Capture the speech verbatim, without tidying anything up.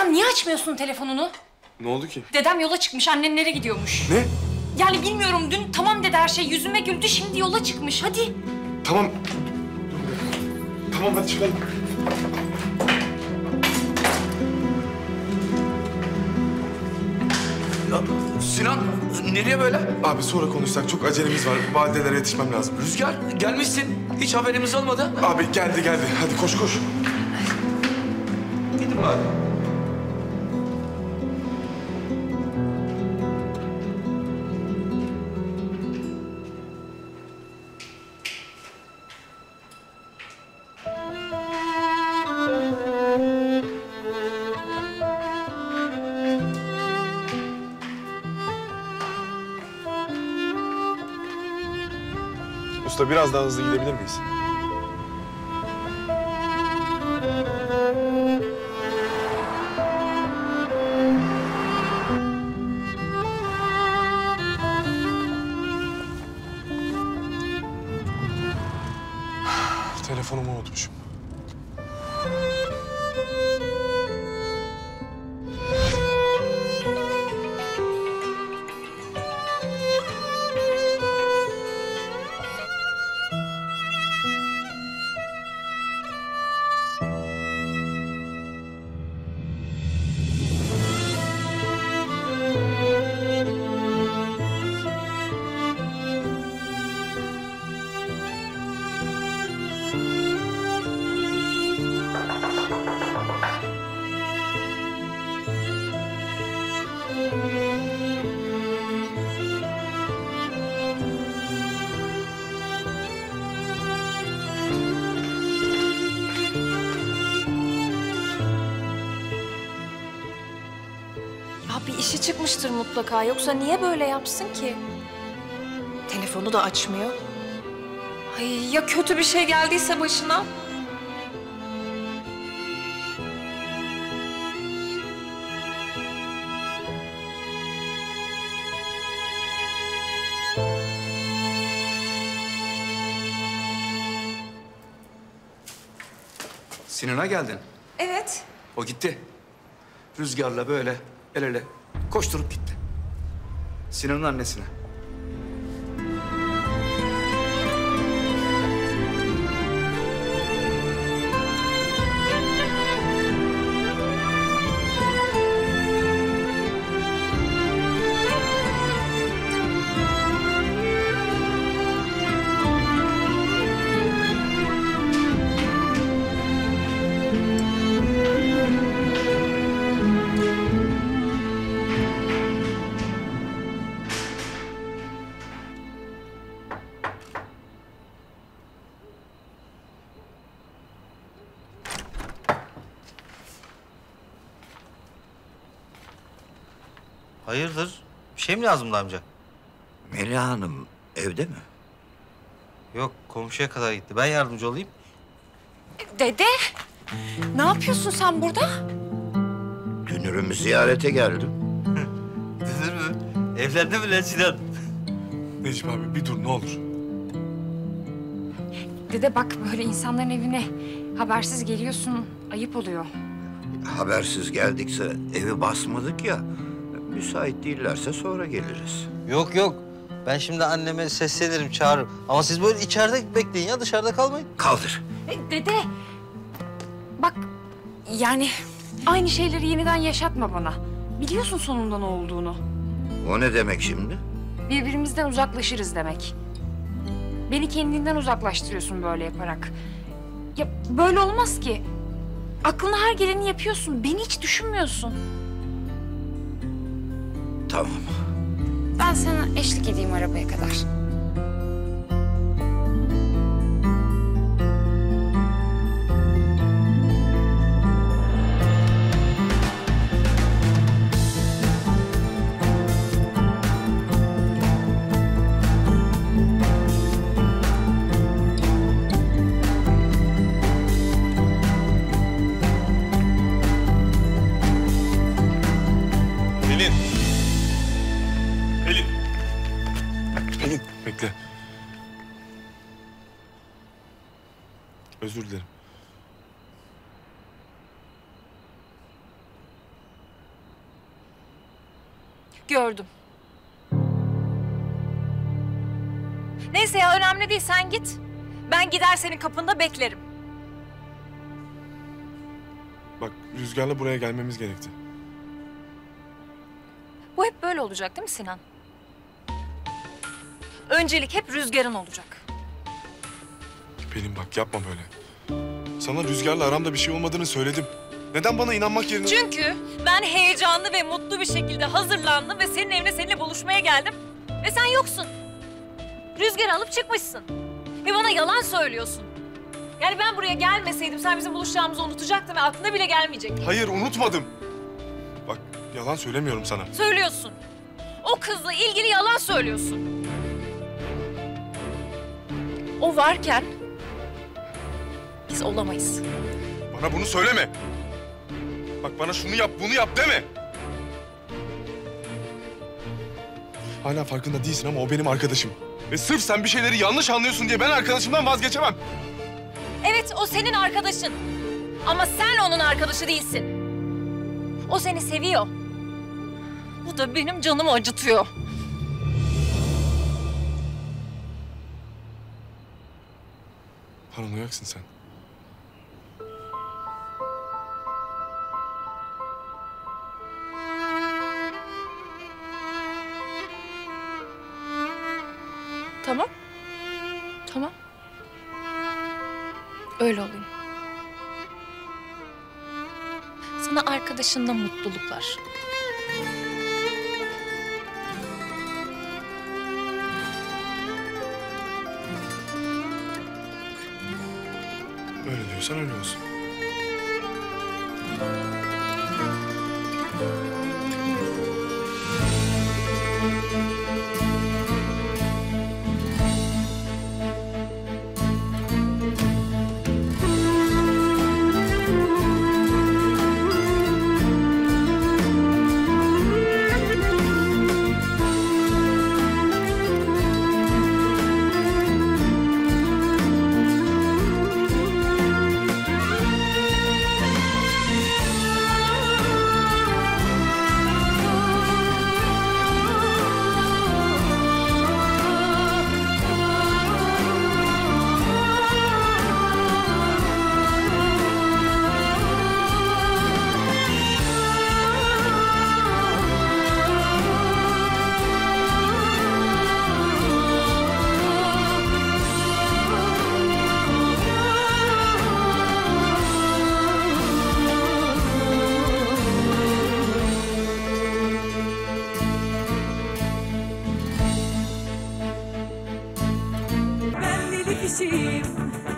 Sinan niye açmıyorsun telefonunu? Ne oldu ki? Dedem yola çıkmış, annenlere gidiyormuş. Ne? Yani bilmiyorum, dün tamam dedi her şey, yüzüme güldü, şimdi yola çıkmış. Hadi. Tamam. Tamam hadi çıkalım. Ya Sinan, nereye böyle? Abi sonra konuşsak, çok acelemiz var. Validelere yetişmem lazım. Rüzgar, gelmişsin. Hiç haberimiz olmadı. Abi geldi geldi. Hadi koş koş. Gidin bari. Usta biraz daha hızlı gidebilir miyiz? Telefonumu unutmuşum. Ya bir işi çıkmıştır mutlaka, yoksa niye böyle yapsın ki? Telefonu da açmıyor. Ay ya kötü bir şey geldiyse başına? Sinan'a geldin. Evet. O gitti. Rüzgar'la böyle el ele koşturup gitti. Sinan'ın annesine. Hayırdır? Bir şey mi lazımdı amca? Melih Hanım evde mi? Yok, komşuya kadar gitti. Ben yardımcı olayım. Dede, ne yapıyorsun sen burada? Dünürümü ziyarete geldim. Dünür mü? Evlendi mi lan Sinan? Necip abi bir dur ne olur. Dede bak, böyle insanların evine habersiz geliyorsun, ayıp oluyor. Habersiz geldikse evi basmadık ya. Müsait değillerse sonra geliriz. Yok yok. Ben şimdi anneme seslenirim, çağırırım. Ama siz böyle içeride bekleyin ya, dışarıda kalmayın. Kaldır. E, Dede, bak yani aynı şeyleri yeniden yaşatma bana. Biliyorsun sonunda ne olduğunu. O ne demek şimdi? Birbirimizden uzaklaşırız demek. Beni kendinden uzaklaştırıyorsun böyle yaparak. Ya böyle olmaz ki. Aklına her geleni yapıyorsun. Beni hiç düşünmüyorsun. Tamam. Ben sana eşlik edeyim arabaya kadar. Pelin. Pelin. Pelin. Gördüm. Neyse ya, önemli değil, sen git. Ben gider senin kapında beklerim. Bak Rüzgar'la buraya gelmemiz gerekti. Bu hep böyle olacak değil mi Sinan? Öncelik hep Rüzgar'ın olacak. Pelin bak yapma böyle. Sana Rüzgar'la aramda bir şey olmadığını söyledim. Neden bana inanmak yerine... Çünkü ben heyecanlı ve mutlu bir şekilde hazırlandım ve senin evine seninle buluşmaya geldim. Ve sen yoksun. Rüzgar'ı alıp çıkmışsın. Ve bana yalan söylüyorsun. Yani ben buraya gelmeseydim sen bizim buluşacağımızı unutacaktın ve aklına bile gelmeyecekti. Hayır unutmadım. Bak yalan söylemiyorum sana. Söylüyorsun. O kızla ilgili yalan söylüyorsun. O varken biz olamayız. Bana bunu söyleme. Bak bana şunu yap, bunu yap deme. Hala farkında değilsin ama o benim arkadaşım. Ve sırf sen bir şeyleri yanlış anlıyorsun diye ben arkadaşımdan vazgeçemem. Evet, o senin arkadaşın. Ama sen onun arkadaşı değilsin. O seni seviyor. Bu da benim canımı acıtıyor. Paranoyaksın sen. Tamam. Tamam. Öyle olayım. Sana arkadaşınla mutluluklar. Öyle diyorsan öyle olsun. Ben deli kişiyim,